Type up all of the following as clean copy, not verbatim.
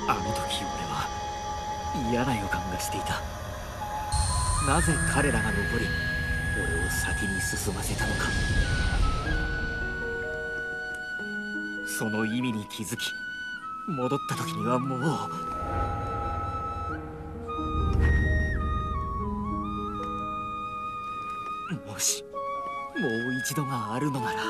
あの時俺は嫌な予感がしていた。なぜ彼らが残り俺を先に進ませたのか。その意味に気づき戻った時にはもうもしもう一度があるのなら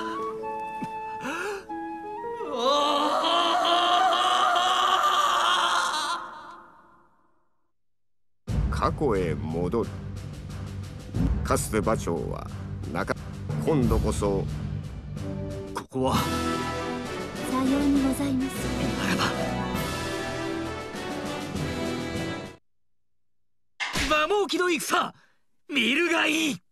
過去へ戻る。かつて馬長は今度こそここはさようにございます。 ならば馬毛機の戦見るがいい。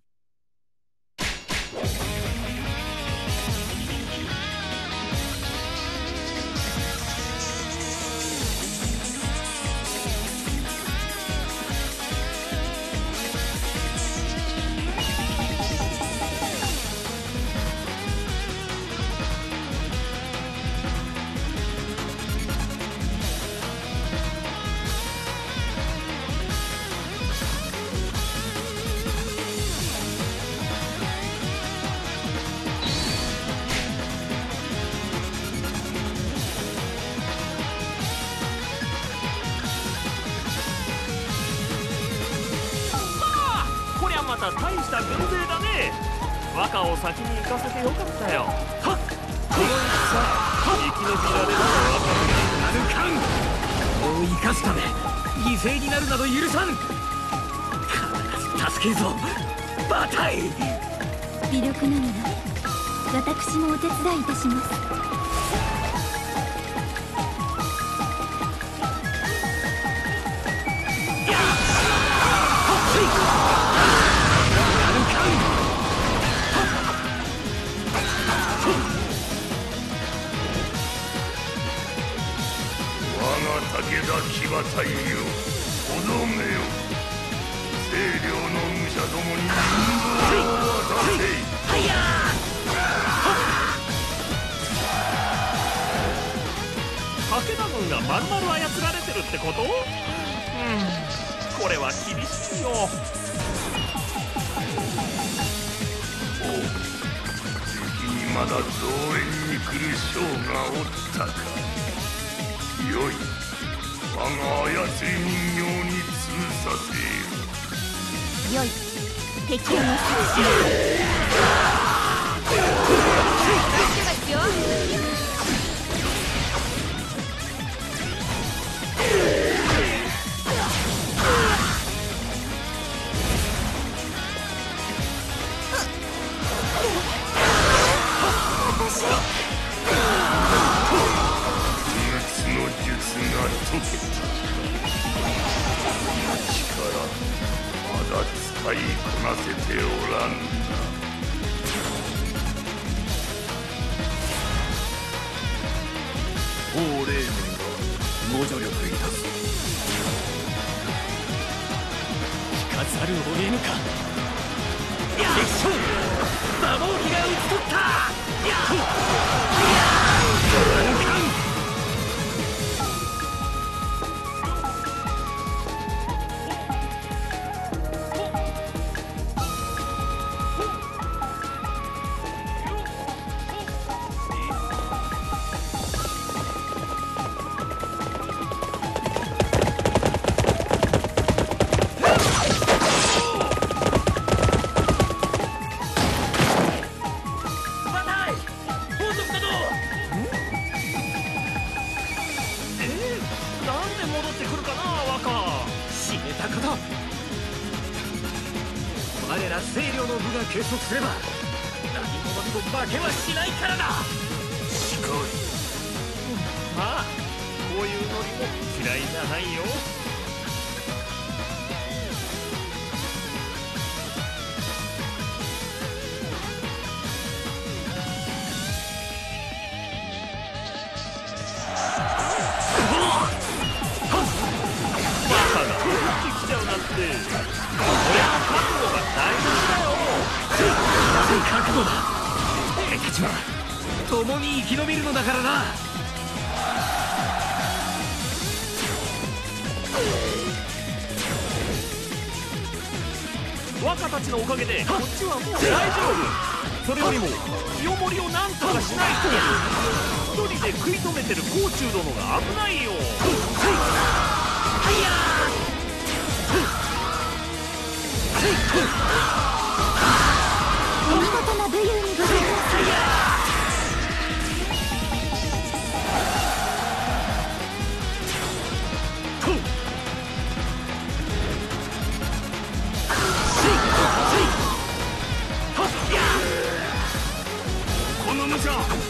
また大した軍勢だね。和歌を先に行かせてよかったよ。はっ、この戦生き延びられる和歌なるかん。これを生かすため犠牲になるなど許さん。必ず助けるぞ馬隊。 微力ながら私もお手伝いいたします。 武田騎馬隊よ、おのめよ。清涼の武者どもに任務を渡せ。 武田軍がまるまる操られてるってこと？これは厳しいよ。 敵にまだ増援に来る将がおったか。よい、我が操り人形に通させよ。 よい、敵を乗せしよ解けた。力まだ使いこなせておらんな。 法令面がご助力いたす。引かざるを得ぬか。敵将馬毛機が討ち取った。我ら清涼の部が結束すれば何者にも負けはしないからだ。 しかしまあこういうノリも嫌いじゃないよ。バカが入ってきちゃうなんて、俺の覚悟が大事だよ。 覚悟だ。俺たちは共に生き延びるのだからな。 たちのおかげでこっちはもう大丈夫。それよりも清盛をなんとかしないと。一人で食い止めてる甲冑殿が危ないよ。 お見事な武勇にございます。 この武者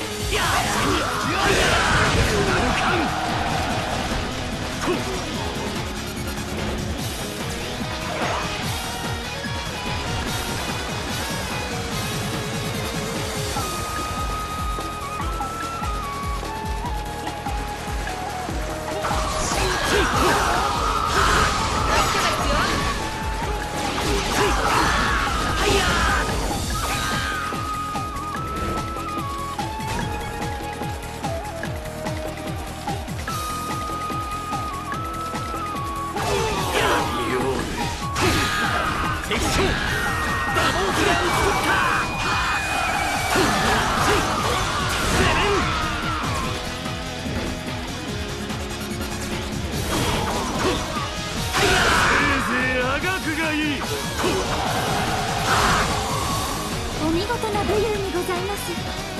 お見事な武勇にございます。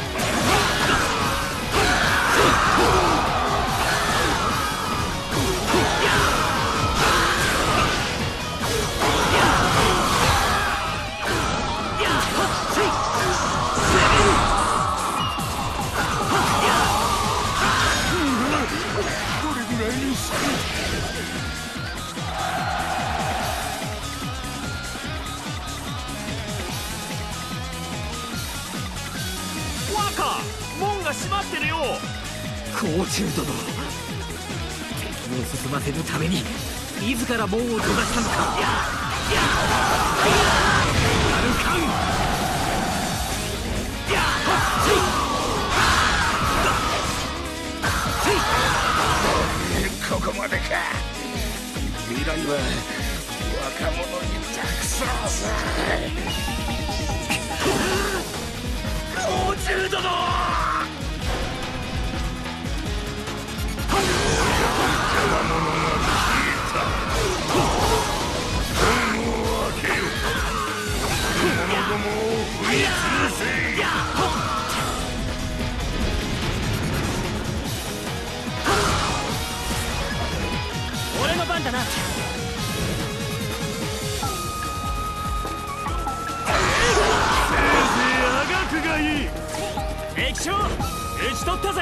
門が閉まってるよ。 甲冑殿、敵を進ませるために自ら門を閉ざしたのか。 ここまでか。未来は若者に託そうさ。甲冑殿、邪魔者が消えた。門を開けよ。者どもを振り潰せ。 俺の番だな。 がいい。敵将討ち取ったぜ。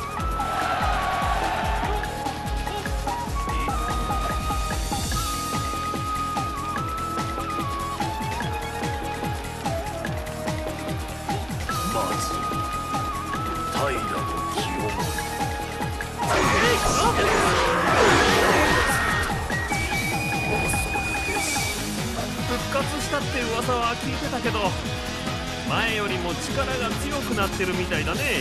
まず平清盛。 復活したって噂は聞いてたけど、前よりも力が強くなってるみたいだね。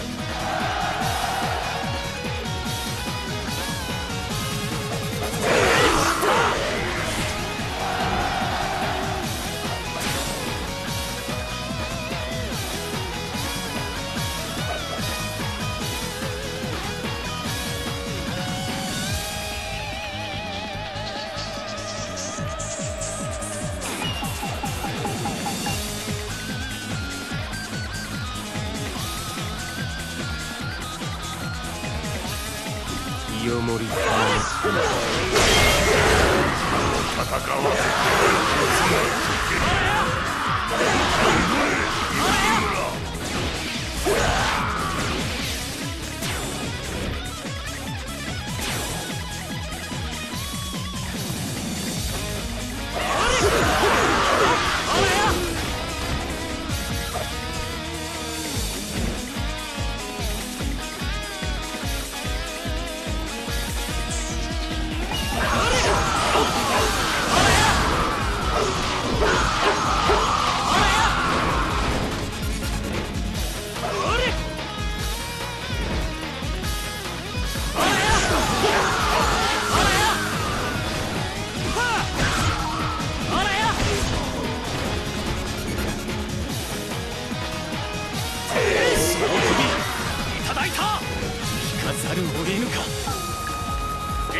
清盛様、戦わせ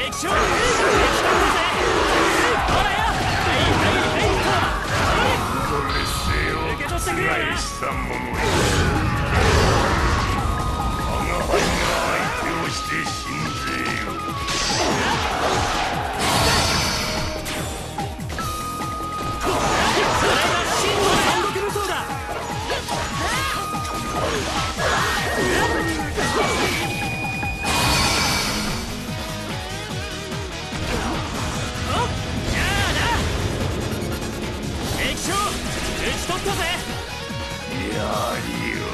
液晶液晶だぜ。ほらよ。受け取ってくれよな。 したものよ。我が輩が相手をして死んでよ。 それが真の三国無双だ。液晶打ち取ったぜ。 やりよ。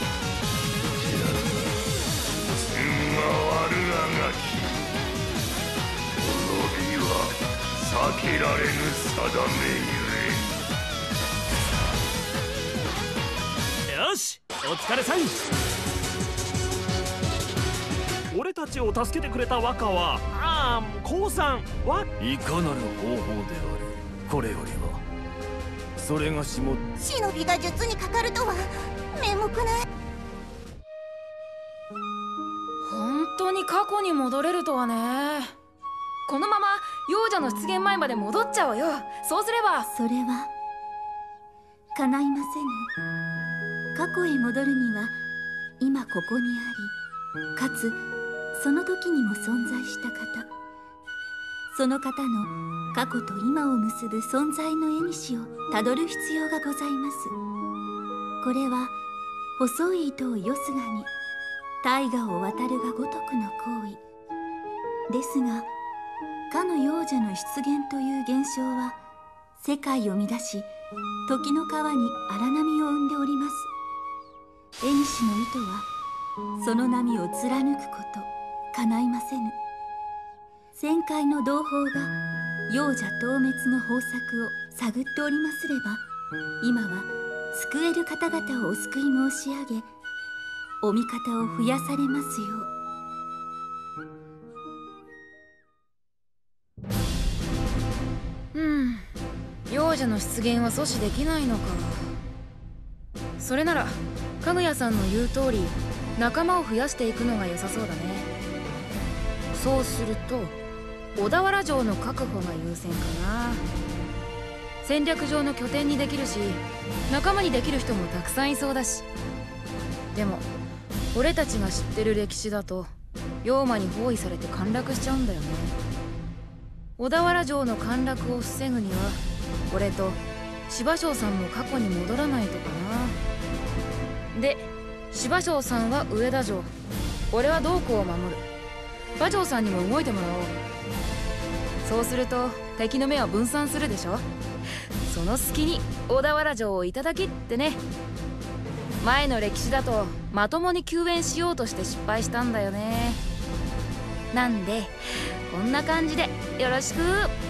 すんが悪あがき。滅びは避けられぬ定めゆえ。 よし、お疲れさん。俺たちを助けてくれた若は、降参わ。 いかなる方法であれ、これよりはそれがしも忍びが術にかかるとは面目ない。 本当に過去に戻れるとはね。このまま幼女の出現前まで戻っちゃおうよ。そうすれば。 それは叶いませぬ。過去へ戻るには今ここにあり、かつその時にも存在した方、その方の過去と今を結ぶ存在の縁をたどる必要がございます。これは細い糸をよすがに大河を渡るがごとくの行為ですが、かの幼女の出現という現象は世界を乱し、時の川に荒波を生んでおります。縁の糸はその波を貫くこと叶いませぬ。旋回の同胞が幼者討滅の方策を探っておりますれば、今は救える方々をお救い申し上げ、お味方を増やされますよう。幼女の出現は阻止できないのか。それならかぐやさんの言う通り仲間を増やしていくのが良さそうだね。そうすると小田原城の確保が優先かな。戦略上の拠点にできるし、仲間にできる人もたくさんいそうだし。でも俺たちが知ってる歴史だと妖魔に包囲されて陥落しちゃうんだよね。小田原城の陥落を防ぐには俺と芝生さんも過去に戻らないとかな。で芝生さんは上田城、俺は洞口を守る。馬上さんにも動いてもらおう。そうすると敵の目は分散するでしょ。その隙に小田原城をいただきってね。前の歴史だとまともに救援しようとして失敗したんだよね。なんでこんな感じでよろしく。